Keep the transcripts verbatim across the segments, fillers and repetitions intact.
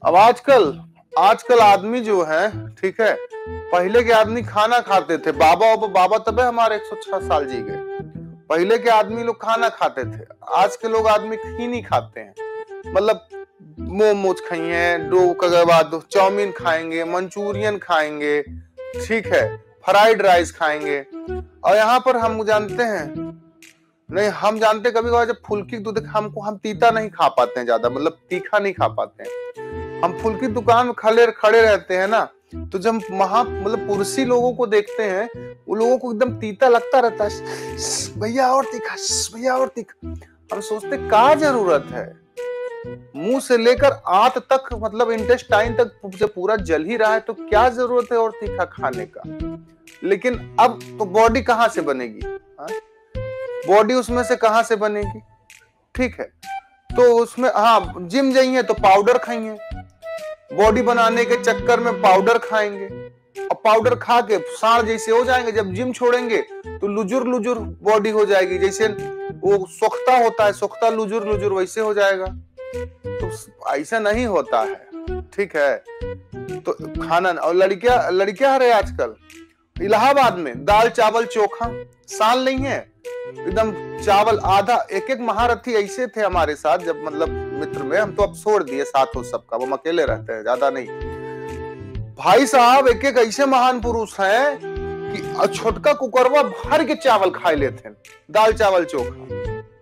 अब आजकल आजकल आदमी जो है, ठीक है, पहले के आदमी खाना खाते थे, बाबा बाबा तबे हमारे एक सौ छह साल जी गए। पहले के आदमी लोग खाना खाते थे, आज के लोग आदमी ही नहीं खाते हैं। मतलब मोमोज खाइए, डो के बाद चाउमीन खाएंगे, मंचूरियन खाएंगे, ठीक है, फ्राइड राइस खाएंगे। और यहाँ पर हम जानते हैं, नहीं हम जानते कभी कभार जब फुल्की दूध हमको हम तीता नहीं खा पाते हैं, ज्यादा मतलब तीखा नहीं खा पाते हैं। हम फुल्की दुकान में खड़े खड़े रहते हैं ना, तो जब वहां मतलब पुरुषी लोगों को देखते हैं, वो लोगों को एकदम तीता लगता रहता है, भैया और तीखा, भैया और तीखा। हम सोचते क्या जरूरत है, मुंह से लेकर आंत तक मतलब इंटेस्टाइन तक जब पूरा जल ही रहा है तो क्या जरूरत है और तीखा खाने का। लेकिन अब तो बॉडी कहां से बनेगी, बॉडी उसमें से कहां से बनेगी, ठीक है। तो उसमें हाँ जिम जाइए तो पाउडर खाइए, बॉडी बनाने के चक्कर में पाउडर खाएंगे, और पाउडर खा के सांड जैसे हो जाएंगे। जब जिम छोड़ेंगे तो लुजुर लुजुर बॉडी हो जाएगी, जैसे वो सोखता होता है, सोखता लुजुर लुजुर वैसे हो जाएगा। तो ऐसा नहीं होता है, ठीक है। तो खाना, और लड़कियां लड़कियां रहे आजकल इलाहाबाद में दाल चावल चोखा, साल नहीं है एकदम चावल आधा। एक एक महारथी ऐसे थे हमारे साथ, जब मतलब मित्र में, हम तो अब छोड़ दिए साथ हो सबका, वो अकेले रहते हैं, ज्यादा नहीं। भाई साहब एक एक ऐसे महान पुरुष हैं कि छोटका कुकरवा भर के चावल खाए लेते हैं, दाल चावल चोखा।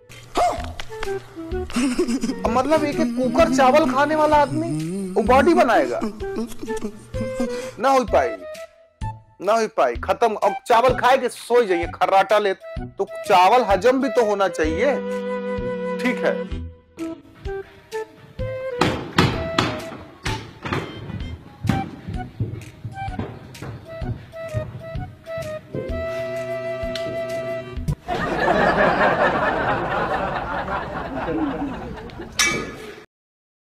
मतलब एक एक कुकर चावल खाने वाला आदमी वो बॉडी बनाएगा, ना हो पाएगी, ना हो पाई, खत्म। अब चावल खाए के सो जाइए खर्राटा ले, तो चावल हजम भी तो होना चाहिए, ठीक है।